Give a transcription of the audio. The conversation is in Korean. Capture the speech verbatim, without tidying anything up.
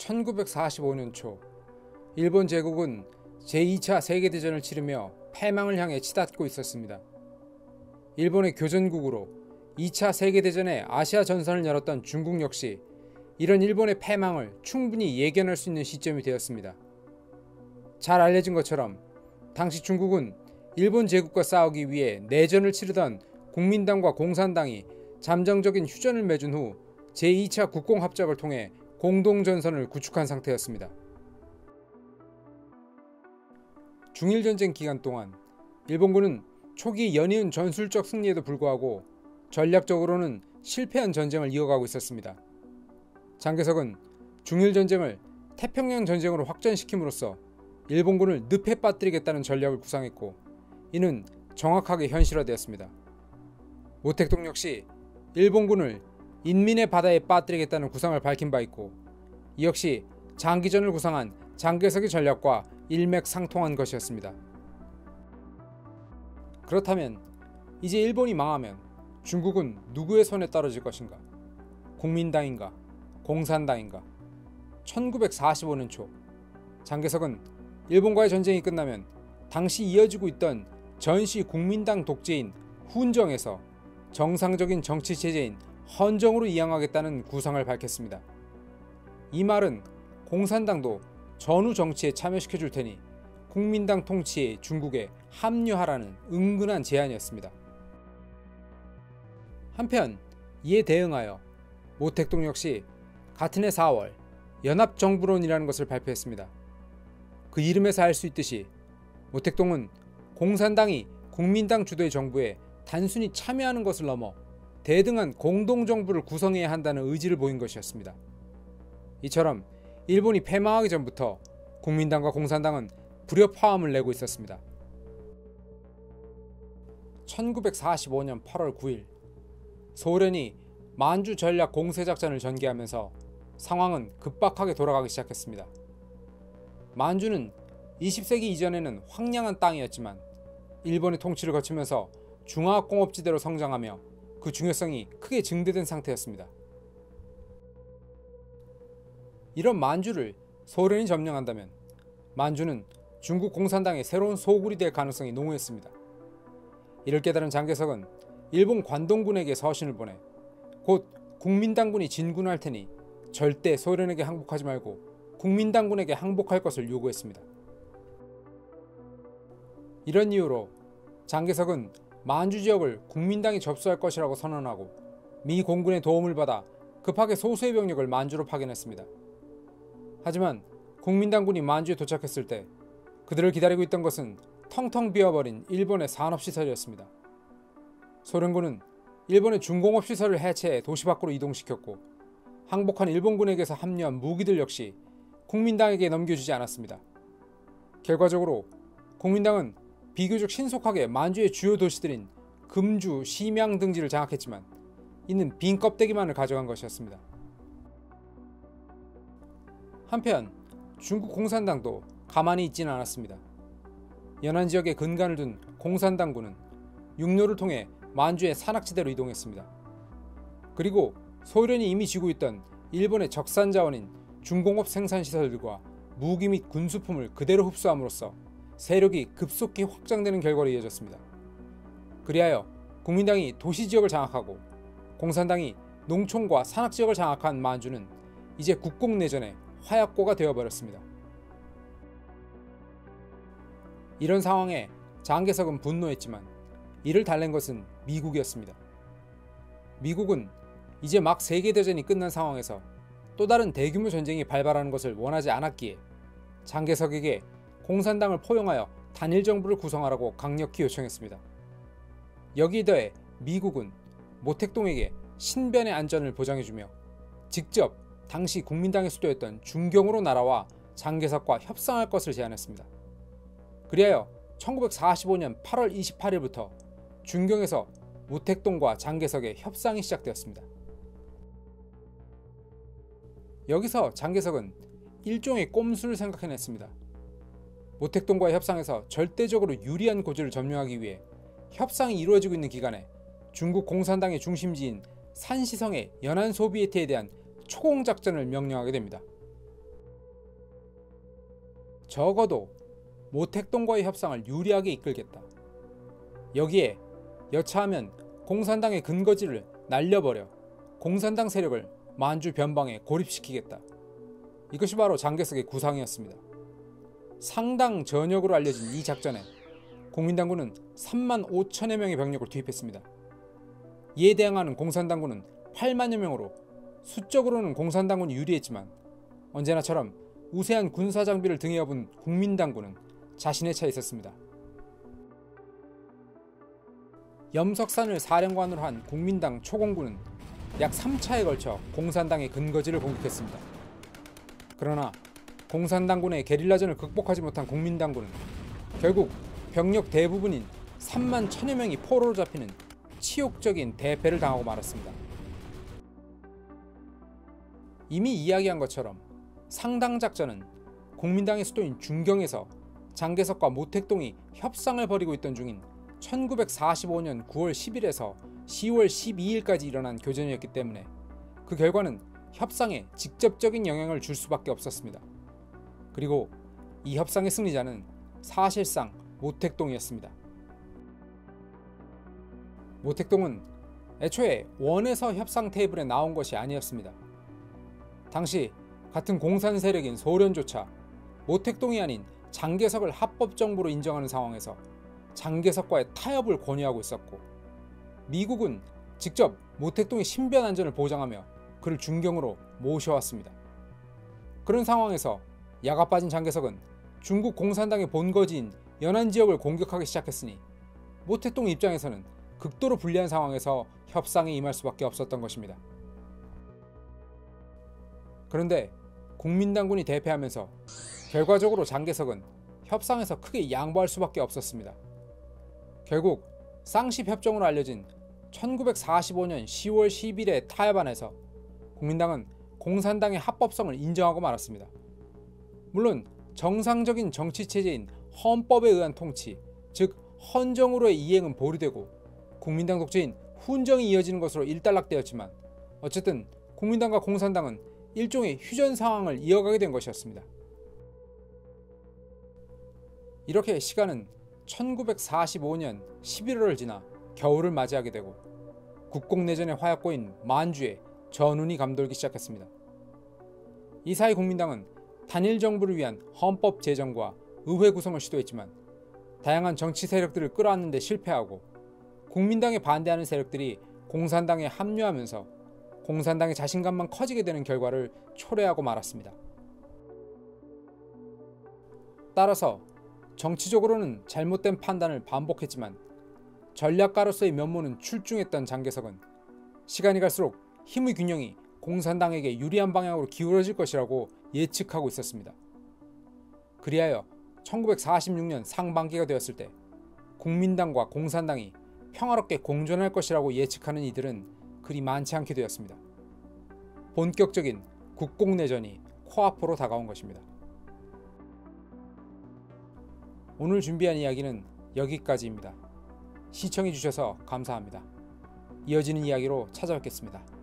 천구백사십오 년 초 일본 제국은 제이 차 세계대전을 치르며 패망을 향해 치닫고 있었습니다. 일본의 교전국으로 이 차 세계대전의 아시아 전선을 열었던 중국 역시 이런 일본의 패망을 충분히 예견할 수 있는 시점이 되었습니다. 잘 알려진 것처럼 당시 중국은 일본 제국과 싸우기 위해 내전을 치르던 국민당과 공산당이 잠정적인 휴전을 맺은 후 제이 차 국공합작을 통해 공동전선을 구축한 상태였습니다. 중일전쟁 기간 동안 일본군은 초기 연이은 전술적 승리에도 불구하고 전략적으로는 실패한 전쟁을 이어가고 있었습니다. 장개석은 중일전쟁을 태평양 전쟁으로 확전시킴으로써 일본군을 늪에 빠뜨리겠다는 전략을 구상했고 이는 정확하게 현실화되었습니다. 모택동 역시 일본군을 인민의 바다에 빠뜨리겠다는 구상을 밝힌 바 있고 이 역시 장기전을 구상한 장개석의 전략과 일맥상통한 것이었습니다. 그렇다면 이제 일본이 망하면 중국은 누구의 손에 떨어질 것인가? 국민당인가? 공산당인가? 천구백사십오 년 초 장개석은 일본과의 전쟁이 끝나면 당시 이어지고 있던 전시 국민당 독재인 훈정에서 정상적인 정치체제인 헌정으로 이양하겠다는 구상을 밝혔습니다. 이 말은 공산당도 전후 정치에 참여시켜줄 테니 국민당 통치의 중국에 합류하라는 은근한 제안이었습니다. 한편 이에 대응하여 모택동 역시 같은 해 사월 연합정부론이라는 것을 발표했습니다. 그 이름에서 알 수 있듯이 모택동은 공산당이 국민당 주도의 정부에 단순히 참여하는 것을 넘어 대등한 공동정부를 구성해야 한다는 의지를 보인 것이었습니다. 이처럼 일본이 패망하기 전부터 국민당과 공산당은 불협화음을 내고 있었습니다. 천구백사십오 년 팔월 구일 소련이 만주 전략 공세작전을 전개하면서 상황은 급박하게 돌아가기 시작했습니다. 만주는 이십 세기 이전에는 황량한 땅이었지만 일본의 통치를 거치면서 중화공업지대로 성장하며 그 중요성이 크게 증대된 상태였습니다. 이런 만주를 소련이 점령한다면 만주는 중국 공산당의 새로운 소굴이 될 가능성이 농후했습니다. 이를 깨달은 장개석은 일본 관동군에게 서신을 보내 곧 국민당군이 진군할 테니 절대 소련에게 항복하지 말고 국민당군에게 항복할 것을 요구했습니다. 이런 이유로 장개석은 만주 지역을 국민당이 접수할 것이라고 선언하고 미 공군의 도움을 받아 급하게 소수의 병력을 만주로 파견했습니다. 하지만 국민당군이 만주에 도착했을 때 그들을 기다리고 있던 것은 텅텅 비어버린 일본의 산업시설이었습니다. 소련군은 일본의 중공업시설을 해체해 도시 밖으로 이동시켰고 항복한 일본군에게서 합류한 무기들 역시 국민당에게 넘겨주지 않았습니다. 결과적으로 국민당은 비교적 신속하게 만주의 주요 도시들인 금주, 심양 등지를 장악했지만 이는 빈 껍데기만을 가져간 것이었습니다. 한편 중국 공산당도 가만히 있지는 않았습니다. 연안 지역에 근간을 둔 공산당군은 육로를 통해 만주의 산악지대로 이동했습니다. 그리고 소련이 이미 쥐고 있던 일본의 적산자원인 중공업 생산시설들과 무기 및 군수품을 그대로 흡수함으로써 세력이 급속히 확장되는 결과로 이어졌습니다. 그리하여 국민당이 도시지역을 장악하고 공산당이 농촌과 산악지역을 장악한 만주는 이제 국공내전의 화약고가 되어버렸습니다. 이런 상황에 장개석은 분노했지만 이를 달랜 것은 미국이었습니다. 미국은 이제 막 세계대전이 끝난 상황에서 또 다른 대규모 전쟁이 발발하는 것을 원하지 않았기에 장개석에게 공산당을 포용하여 단일정부를 구성하라고 강력히 요청했습니다. 여기에 더해 미국은 모택동에게 신변의 안전을 보장해주며 직접 당시 국민당의 수도였던 중경으로 날아와 장개석과 협상할 것을 제안했습니다. 그리하여 천구백사십오 년 팔월 이십팔일부터 중경에서 모택동과 장개석의 협상이 시작되었습니다. 여기서 장개석은 일종의 꼼수를 생각해냈습니다. 모택동과의 협상에서 절대적으로 유리한 고지를 점령하기 위해 협상이 이루어지고 있는 기간에 중국 공산당의 중심지인 산시성의 연안 소비에트에 대한 초공작전을 명령하게 됩니다. 적어도 모택동과의 협상을 유리하게 이끌겠다. 여기에 여차하면 공산당의 근거지를 날려버려 공산당 세력을 만주 변방에 고립시키겠다. 이것이 바로 장개석의 구상이었습니다. 상당 전역으로 알려진 이 작전에 국민당군은 삼만 오천여 명의 병력을 투입했습니다. 이에 대항하는 공산당군은 팔만여 명으로 수적으로는 공산당군이 유리했지만 언제나처럼 우세한 군사장비를 등에 업은 국민당군은 자신의 차에 있었습니다. 염석산을 사령관으로 한 국민당 초공군은 약 삼 차에 걸쳐 공산당의 근거지를 공격했습니다. 그러나 공산당군의 게릴라전을 극복하지 못한 국민당군은 결국 병력 대부분인 삼만 천여 명이 포로로 잡히는 치욕적인 대패를 당하고 말았습니다. 이미 이야기한 것처럼 상당작전은 국민당의 수도인 중경에서 장개석과 모택동이 협상을 벌이고 있던 중인 천구백사십오년 구월 십일에서 시월 십이일까지 일어난 교전이었기 때문에 그 결과는 협상에 직접적인 영향을 줄 수밖에 없었습니다. 그리고 이 협상의 승리자는 사실상 모택동이었습니다. 모택동은 애초에 원에서 협상 테이블에 나온 것이 아니었습니다. 당시 같은 공산 세력인 소련조차 모택동이 아닌 장개석을 합법정부로 인정하는 상황에서 장개석과의 타협을 권유하고 있었고, 미국은 직접 모택동의 신변 안전을 보장하며 그를 중경으로 모셔왔습니다. 그런 상황에서 야가 빠진 장개석은 중국 공산당의 본거지인 연안 지역을 공격하기 시작했으니 모택동 입장에서는 극도로 불리한 상황에서 협상에 임할 수밖에 없었던 것입니다. 그런데 국민당군이 대패하면서 결과적으로 장개석은 협상에서 크게 양보할 수밖에 없었습니다. 결국 쌍십협정으로 알려진 천구백사십오년 시월 십일의 타협안에서 국민당은 공산당의 합법성을 인정하고 말았습니다. 물론 정상적인 정치체제인 헌법에 의한 통치, 즉 헌정으로의 이행은 보류되고 국민당 독재인 훈정이 이어지는 것으로 일단락되었지만 어쨌든 국민당과 공산당은 일종의 휴전 상황을 이어가게 된 것이었습니다. 이렇게 시간은 천구백사십오년 십일월을 지나 겨울을 맞이하게 되고 국공내전의 화약고인 만주에 전운이 감돌기 시작했습니다. 이 사이 국민당은 단일 정부를 위한 헌법 제정과 의회 구성을 시도했지만 다양한 정치 세력들을 끌어안는 데 실패하고 국민당에 반대하는 세력들이 공산당에 합류하면서 공산당의 자신감만 커지게 되는 결과를 초래하고 말았습니다. 따라서 정치적으로는 잘못된 판단을 반복했지만 전략가로서의 면모는 출중했던 장개석은 시간이 갈수록 힘의 균형이 공산당에게 유리한 방향으로 기울어질 것이라고 예측하고 있었습니다. 그리하여 천구백사십육년 상반기가 되었을 때 국민당과 공산당이 평화롭게 공존할 것이라고 예측하는 이들은 그리 많지 않게 되었습니다. 본격적인 국공내전이 코앞으로 다가온 것입니다. 오늘 준비한 이야기는 여기까지입니다. 시청해주셔서 감사합니다. 이어지는 이야기로 찾아뵙겠습니다.